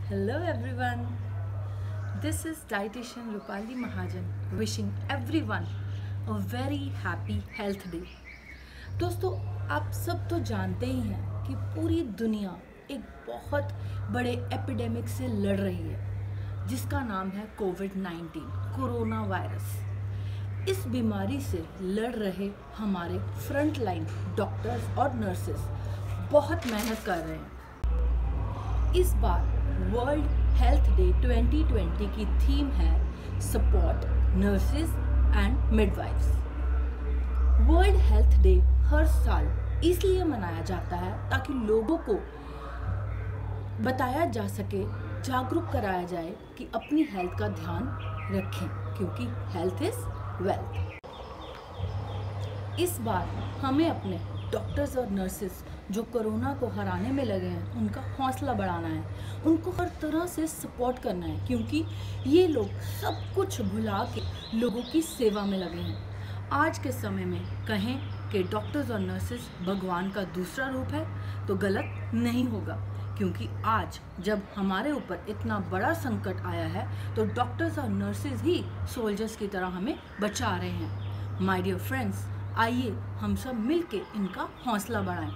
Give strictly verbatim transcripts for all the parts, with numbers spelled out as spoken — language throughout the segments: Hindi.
Hello everyone. This is dietitian Rupali Mahajan wishing everyone a very happy health day. दोस्तों, आप सब तो जानते ही हैं कि पूरी दुनिया एक बहुत बड़े एपिडेमिक से लड़ रही है जिसका नाम है कोविड नाइन्टीन, कोरोना वायरस। इस बीमारी से लड़ रहे हमारे फ्रंट लाइन डॉक्टर्स और नर्सेस बहुत मेहनत कर रहे हैं। इस बार world health day twenty twenty की थीम है support nurses and midwifes. World health day हर साल इसलिए मनाया जाता है ताकि लोगों को बताया जा सके, जागरूक कराया जाए कि अपनी हेल्थ का ध्यान रखें, क्योंकि हेल्थ इज वेल्थ। इस बार हमें अपने डॉक्टर्स और नर्सेस जो कोरोना को हराने में लगे हैं उनका हौसला बढ़ाना है, उनको हर तरह से सपोर्ट करना है, क्योंकि ये लोग सब कुछ भुला के लोगों की सेवा में लगे हैं। आज के समय में कहें कि डॉक्टर्स और नर्सेस भगवान का दूसरा रूप है तो गलत नहीं होगा, क्योंकि आज जब हमारे ऊपर इतना बड़ा संकट आया है तो डॉक्टर्स और नर्सेस ही सोल्जर्स की तरह हमें बचा रहे हैं। माय डियर फ्रेंड्स, आइए हम सब मिलके इनका हौसला बढ़ाएं।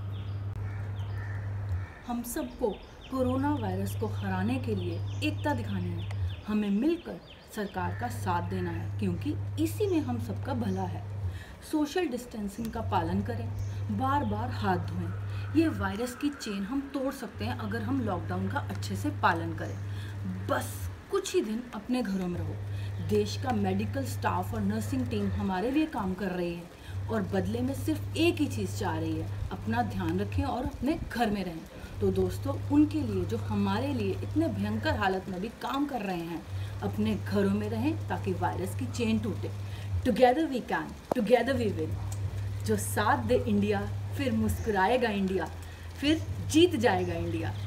हम सबको कोरोना वायरस को हराने के लिए एकता दिखानी है। हमें मिलकर सरकार का साथ देना है, क्योंकि इसी में हम सबका भला है। सोशल डिस्टेंसिंग का पालन करें, बार बार हाथ धोएं। ये वायरस की चेन हम तोड़ सकते हैं अगर हम लॉकडाउन का अच्छे से पालन करें। बस कुछ ही दिन अपने घरों में रहो। देश का मेडिकल स्टाफ और नर्सिंग टीम हमारे लिए काम कर रही है और बदले में सिर्फ एक ही चीज़ चाह रही है, अपना ध्यान रखें और अपने घर में रहें। तो दोस्तों, उनके लिए जो हमारे लिए इतने भयंकर हालत में भी काम कर रहे हैं, अपने घरों में रहें ताकि वायरस की चेन टूटे। Together we can, together we will. जो साथ दे इंडिया, फिर मुस्कुराएगा इंडिया, फिर जीत जाएगा इंडिया।